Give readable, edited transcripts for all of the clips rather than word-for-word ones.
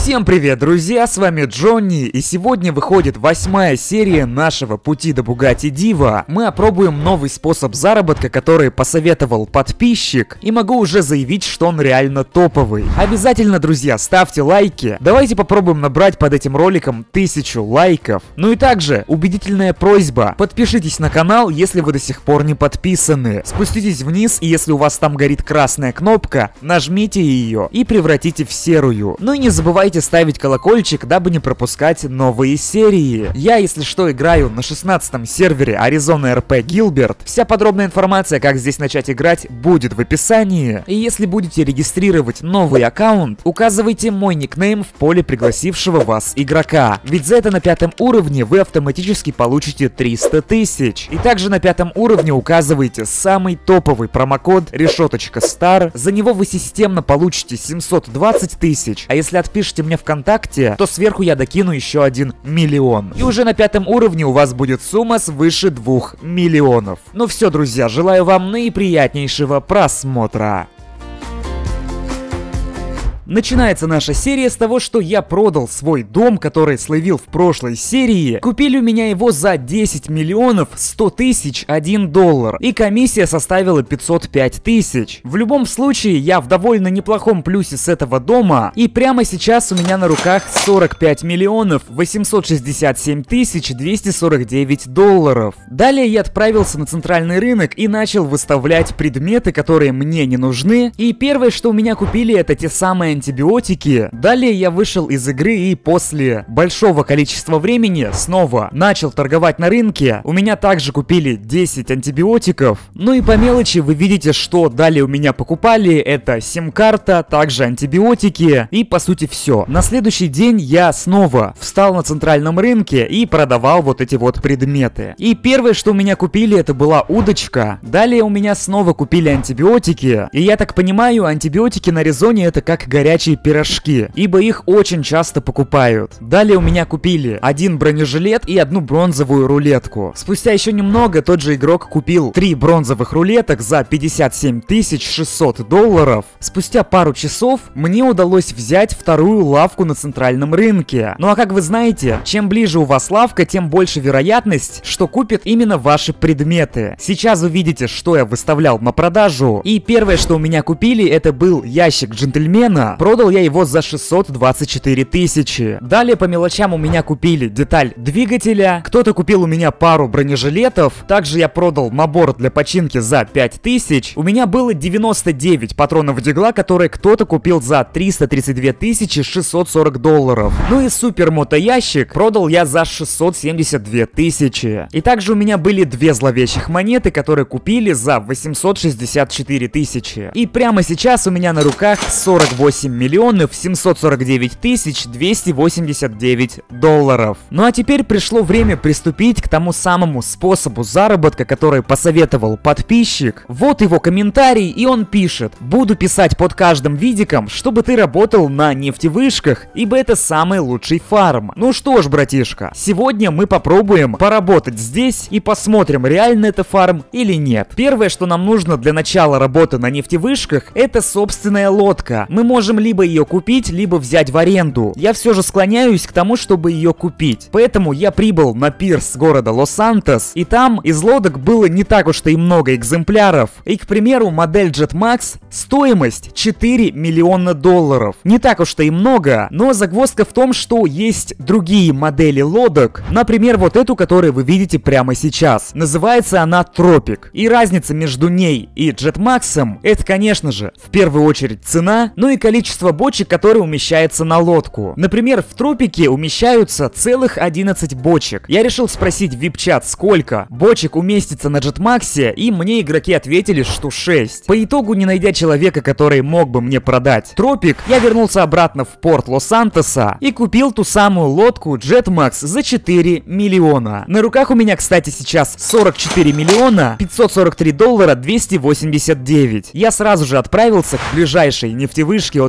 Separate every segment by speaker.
Speaker 1: Всем привет, друзья, с вами Джонни, и сегодня выходит 8-я серия нашего пути до Bugatti Diva. Мы опробуем новый способ заработка, который посоветовал подписчик, и могу уже заявить, что он реально топовый. Обязательно, друзья, ставьте лайки, давайте попробуем набрать под этим роликом 1000 лайков. Ну и также, убедительная просьба, подпишитесь на канал, если вы до сих пор не подписаны. Спуститесь вниз, и если у вас там горит красная кнопка, нажмите ее и превратите в серую. Ну и не забывайте ставить колокольчик, дабы не пропускать новые серии. Я, если что, играю на 16-м сервере Arizona RP Gilbert. Вся подробная информация, как здесь начать играть, будет в описании. И если будете регистрировать новый аккаунт, указывайте мой никнейм в поле пригласившего вас игрока. Ведь за это на 5-м уровне вы автоматически получите 300 тысяч. И также на 5-м уровне указывайте самый топовый промокод решеточка.star. За него вы системно получите 720 тысяч. А если отпишите мне ВКонтакте, то сверху я докину еще 1 миллион. И уже на 5-м уровне у вас будет сумма свыше 2 миллионов. Ну все, друзья, желаю вам наиприятнейшего просмотра. Начинается наша серия с того, что я продал свой дом, который словил в прошлой серии. Купили у меня его за 10 миллионов 100 тысяч $1. И комиссия составила 505 тысяч. В любом случае, я в довольно неплохом плюсе с этого дома. И прямо сейчас у меня на руках 45 миллионов 867 тысяч $249. Далее я отправился на центральный рынок и начал выставлять предметы, которые мне не нужны. И первое, что у меня купили, это те самые антибиотики. Далее я вышел из игры и после большого количества времени снова начал торговать на рынке. У меня также купили 10 антибиотиков. Ну и по мелочи вы видите, что далее у меня покупали. Это сим-карта, также антибиотики и по сути все. На следующий день я снова встал на центральном рынке и продавал вот эти вот предметы. И первое, что у меня купили, это была удочка. Далее у меня снова купили антибиотики. И я так понимаю, антибиотики на Аризоне это как горячие пирожки, ибо их очень часто покупают. Далее у меня купили 1 бронежилет и 1 бронзовую рулетку. Спустя еще немного тот же игрок купил 3 бронзовых рулеток за 57 600 $. Спустя пару часов мне удалось взять вторую лавку на центральном рынке. Ну а как вы знаете, чем ближе у вас лавка, тем больше вероятность, что купят именно ваши предметы. Сейчас вы видите, что я выставлял на продажу. И первое, что у меня купили, это был ящик джентльмена. Продал я его за 624 тысячи. Далее по мелочам у меня купили деталь двигателя. Кто-то купил у меня пару бронежилетов. Также я продал набор для починки за 5000. У меня было 99 патронов дигла, которые кто-то купил за 332 640 $. Ну и супер мотоящик продал я за 672 тысячи. И также у меня были 2 зловещих монеты, которые купили за 864 тысячи. И прямо сейчас у меня на руках 48 миллионов 749 тысяч $289. Ну а теперь пришло время приступить к тому самому способу заработка, который посоветовал подписчик. Вот его комментарий, и он пишет: буду писать под каждым видиком, чтобы ты работал на нефтевышках, ибо это самый лучший фарм. Ну что ж, братишка, сегодня мы попробуем поработать здесь и посмотрим, реально это фарм или нет. Первое, что нам нужно для начала работы на нефтевышках, это собственная лодка. Мы можем либо ее купить, либо взять в аренду. Я все же склоняюсь к тому, чтобы ее купить. Поэтому я прибыл на пирс города Лос-Сантос, и там из лодок было не так уж и много экземпляров. И, к примеру, модель Jetmax, стоимость $4 миллиона. Не так уж и много, но загвоздка в том, что есть другие модели лодок. Например, вот эту, которую вы видите прямо сейчас. Называется она Тропик. И разница между ней и Jetmax это, конечно же, в первую очередь цена, ну и количество бочек, которые умещаются на лодку. Например, в Тропике умещаются целых 11 бочек. Я решил спросить в вип-чат, сколько бочек уместится на Jetmax, и мне игроки ответили, что 6. По итогу, не найдя человека, который мог бы мне продать Тропик, я вернулся обратно в порт Лос-Сантоса и купил ту самую лодку Jetmax за 4 миллиона. На руках у меня, кстати, сейчас 44 миллиона 543 $289. Я сразу же отправился к ближайшей нефтевышке от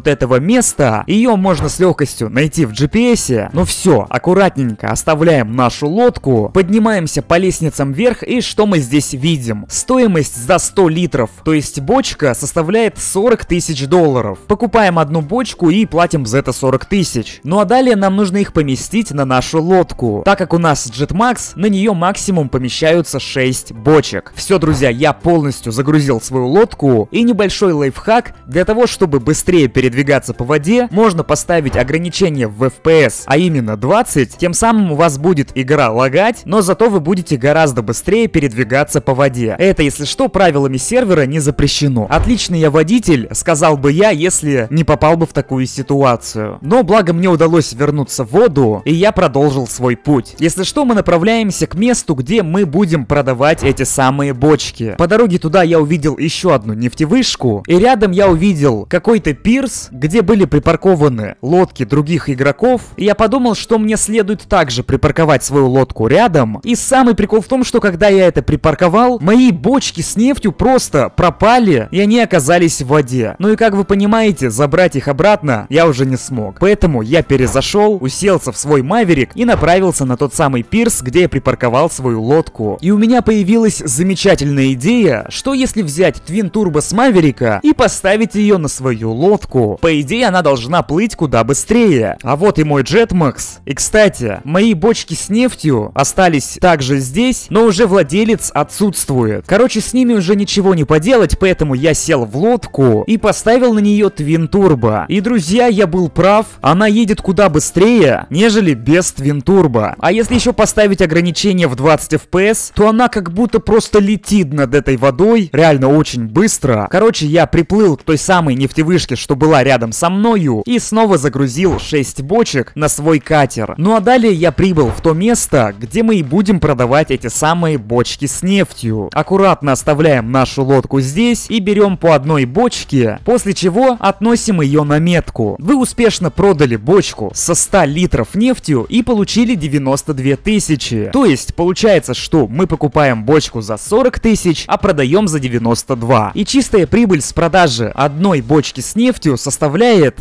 Speaker 1: вот этого места. Ее можно с легкостью найти в GPS. Ну все, аккуратненько оставляем нашу лодку, поднимаемся по лестницам вверх, и что мы здесь видим? Стоимость за 100 литров, то есть бочка, составляет 40 тысяч долларов. Покупаем одну бочку и платим за это 40 тысяч. Ну а далее нам нужно их поместить на нашу лодку. Так как у нас Jetmax, на нее максимум помещаются 6 бочек. Все, друзья, я полностью загрузил свою лодку, и небольшой лайфхак: для того, чтобы быстрее передвигаться по воде, можно поставить ограничение в FPS, а именно 20, тем самым у вас будет игра лагать, но зато вы будете гораздо быстрее передвигаться по воде. Это, если что, правилами сервера не запрещено. Отличный я водитель, сказал бы я, если не попал бы в такую ситуацию. Но благо мне удалось вернуться в воду, и я продолжил свой путь. Если что, мы направляемся к месту, где мы будем продавать эти самые бочки. По дороге туда я увидел еще одну нефтевышку, и рядом я увидел какой-то пирс, где были припаркованы лодки других игроков, и я подумал, что мне следует также припарковать свою лодку рядом. И самый прикол в том, что когда я это припарковал, мои бочки с нефтью просто пропали, и они оказались в воде. Ну и как вы понимаете, забрать их обратно я уже не смог. Поэтому я перезашел, уселся в свой Маверик и направился на тот самый пирс, где я припарковал свою лодку. И у меня появилась замечательная идея, что если взять Twin Turbo с Маверика и поставить ее на свою лодку, по идее она должна плыть куда быстрее. А вот и мой Jetmax. И кстати, мои бочки с нефтью остались также здесь, но уже владелец отсутствует. Короче, с ними уже ничего не поделать, поэтому я сел в лодку и поставил на нее Twin Turbo. И, друзья, я был прав, она едет куда быстрее, нежели без Twin Turbo. А если еще поставить ограничение в 20 FPS, то она как будто просто летит над этой водой, реально очень быстро. Короче, я приплыл к той самой нефтевышке, что была рядом со мною, и снова загрузил 6 бочек на свой катер. Ну а далее я прибыл в то место, где мы и будем продавать эти самые бочки с нефтью. Аккуратно оставляем нашу лодку здесь и берем по одной бочке, после чего относим ее на метку. Вы успешно продали бочку со 100 литров нефтью и получили 92 тысячи. То есть получается, что мы покупаем бочку за 40 тысяч, а продаем за 92. И чистая прибыль с продажи одной бочки с нефтью составляет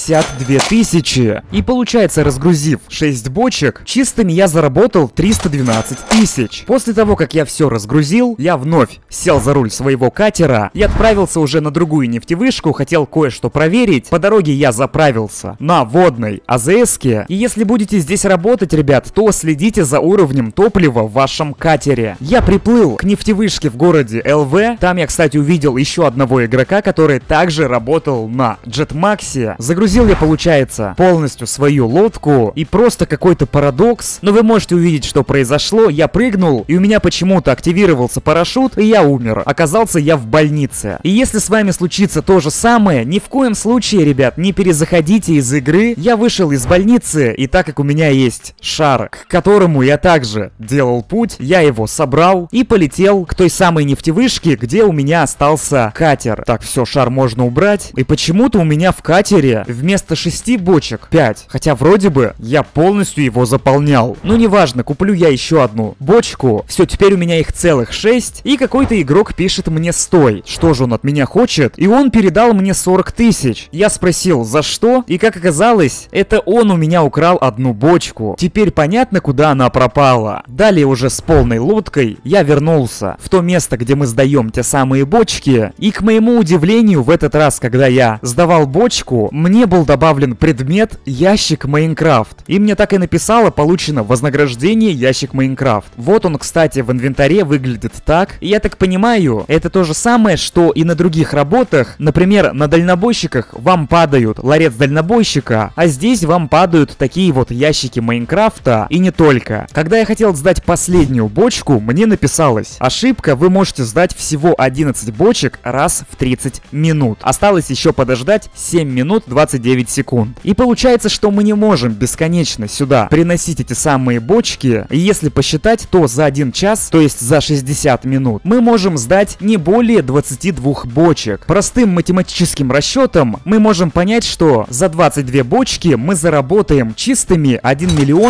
Speaker 1: 52 тысячи. И получается, разгрузив 6 бочек, чистыми я заработал 312 тысяч. После того, как я все разгрузил, я вновь сел за руль своего катера и отправился уже на другую нефтевышку, хотел кое-что проверить. По дороге я заправился на водной АЗС-ке. И если будете здесь работать, ребят, то следите за уровнем топлива в вашем катере. Я приплыл к нефтевышке в городе ЛВ. Там я, кстати, увидел еще одного игрока, который также работал на Jetmax. Загрузил я, получается, полностью свою лодку. И просто какой-то парадокс. Но вы можете увидеть, что произошло. Я прыгнул, и у меня почему-то активировался парашют, и я умер. Оказался я в больнице. И если с вами случится то же самое, ни в коем случае, ребят, не перезаходите из игры. Я вышел из больницы, и так как у меня есть шар, к которому я также делал путь, я его собрал и полетел к той самой нефтевышке, где у меня остался катер. Так, все, шар можно убрать. И почему-то у меня в катере вместо 6 бочек 5. Хотя вроде бы я полностью его заполнял. Ну неважно, куплю я еще одну бочку. Все, теперь у меня их целых 6. И какой-то игрок пишет мне: стой. Что же он от меня хочет? И он передал мне 40 тысяч. Я спросил, за что? И как оказалось, это он у меня украл одну бочку. Теперь понятно, куда она пропала. Далее уже с полной лодкой я вернулся в то место, где мы сдаем те самые бочки. И к моему удивлению, в этот раз, когда я сдавал бочку, мне был добавлен предмет ящик Майнкрафт. И мне так и написало: получено вознаграждение ящик Майнкрафт. Вот он, кстати, в инвентаре выглядит так. И я так понимаю, это то же самое, что и на других работах. Например, на дальнобойщиках вам падают ларец дальнобойщика, а здесь вам падают такие вот ящики Майнкрафта, и не только. Когда я хотел сдать последнюю бочку, мне написалось: ошибка, вы можете сдать всего 11 бочек раз в 30 минут. Осталось еще подождать 7 минут 29 секунд. И получается, что мы не можем бесконечно сюда приносить эти самые бочки, и если посчитать, то за 1 час, то есть за 60 минут, мы можем сдать не более 22 бочек. Простым математическим расчетом мы можем понять, что за 22 бочки мы заработаем чистыми 1 миллион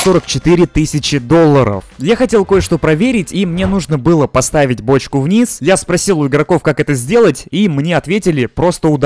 Speaker 1: 144 тысячи долларов. Я хотел кое-что проверить, и мне нужно было поставить бочку вниз. Я спросил у игроков, как это сделать, и мне ответили: просто ударить. И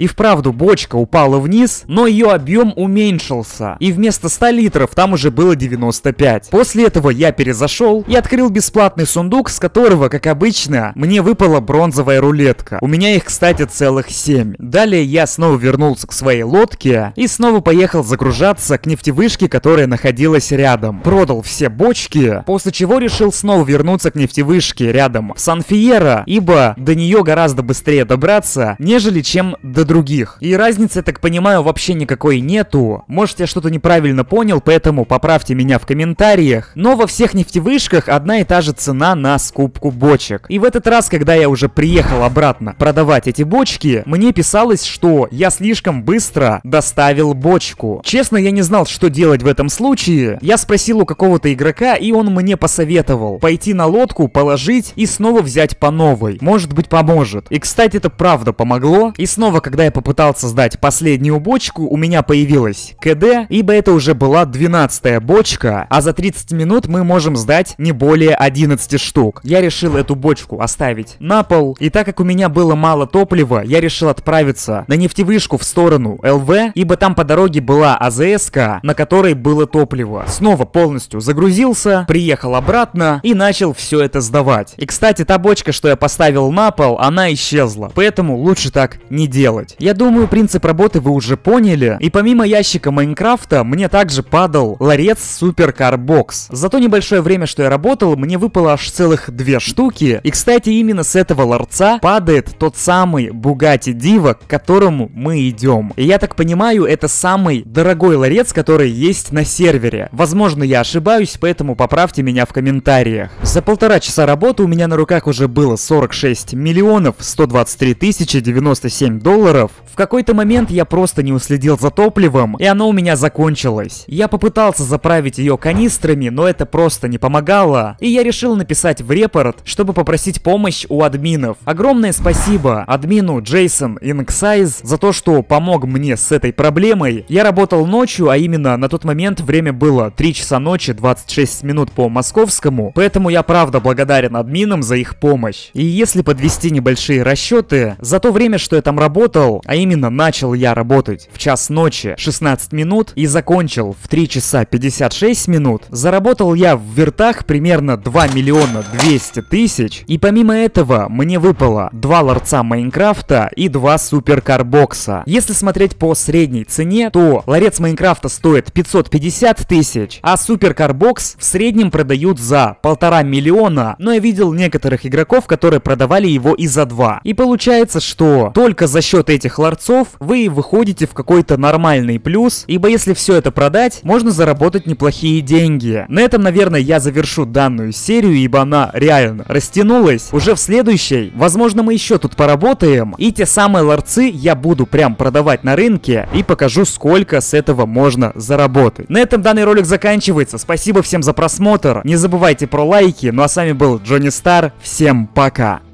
Speaker 1: вправду бочка упала вниз, но ее объем уменьшился, и вместо 100 литров там уже было 95. После этого я перезашел и открыл бесплатный сундук, с которого, как обычно, мне выпала бронзовая рулетка. У меня их, кстати, целых 7. Далее я снова вернулся к своей лодке и снова поехал загружаться к нефтевышке, которая находилась рядом. Продал все бочки, после чего решил снова вернуться к нефтевышке рядом в Сан-Фьерро, ибо до нее гораздо быстрее добраться, нежели чем до других. И разницы, я так понимаю, вообще никакой нету. Может, я что-то неправильно понял, поэтому поправьте меня в комментариях. Но во всех нефтевышках одна и та же цена на скупку бочек. И в этот раз, когда я уже приехал обратно продавать эти бочки, мне писалось, что я слишком быстро доставил бочку. Честно, я не знал, что делать в этом случае. Я спросил у какого-то игрока, и он мне посоветовал пойти на лодку, положить и снова взять по новой. Может быть, поможет. И, кстати, это правда помогло. И снова, когда я попытался сдать последнюю бочку, у меня появилась КД, ибо это уже была 12-я бочка, а за 30 минут мы можем сдать не более 11 штук. Я решил эту бочку оставить на пол, и так как у меня было мало топлива, я решил отправиться на нефтевышку в сторону ЛВ, ибо там по дороге была АЗС-ка, на которой было топливо. Снова полностью загрузился, приехал обратно и начал все это сдавать. И, кстати, та бочка, что я поставил на пол, она исчезла, поэтому лучше так не делать. Я думаю, принцип работы вы уже поняли, и помимо ящика Майнкрафта, мне также падал ларец Суперкар Бокс. За то небольшое время, что я работал, мне выпало аж целых 2 штуки, и, кстати, именно с этого ларца падает тот самый Bugatti Diva, к которому мы идем. И я так понимаю, это самый дорогой ларец, который есть на сервере. Возможно, я ошибаюсь, поэтому поправьте меня в комментариях. За 1,5 часа работы у меня на руках уже было 46 миллионов 123 тысячи 97 долларов. В какой-то момент я просто не уследил за топливом, и оно у меня закончилось. Я попытался заправить ее канистрами, но это просто не помогало, и я решил написать в репорт, чтобы попросить помощь у админов. Огромное спасибо админу Jason Inksize за то, что помог мне с этой проблемой. Я работал ночью, а именно на тот момент время было 3 часа ночи 26 минут по московскому, поэтому я правда благодарен админам за их помощь. И если подвести небольшие расчеты, за то время, что я там работал, а именно начал я работать в час ночи 16 минут и закончил в 3 часа 56 минут, заработал я в вертах примерно 2 миллиона 200 тысяч, и помимо этого мне выпало 2 ларца Майнкрафта и 2 Суперкар Бокса. Если смотреть по средней цене, то ларец Майнкрафта стоит 550 тысяч, а Суперкар Бокс в среднем продают за 1,5 миллиона, но я видел некоторых игроков, которые продавали его и за 2. И получается, что только за счет этих ларцов вы выходите в какой-то нормальный плюс, ибо если все это продать, можно заработать неплохие деньги. На этом, наверное, я завершу данную серию, ибо она реально растянулась. Уже в следующей, возможно, мы еще тут поработаем, и те самые ларцы я буду прям продавать на рынке и покажу, сколько с этого можно заработать. На этом данный ролик заканчивается. Спасибо всем за просмотр. Не забывайте про лайки. Ну а с вами был Джонни Стар. Всем пока.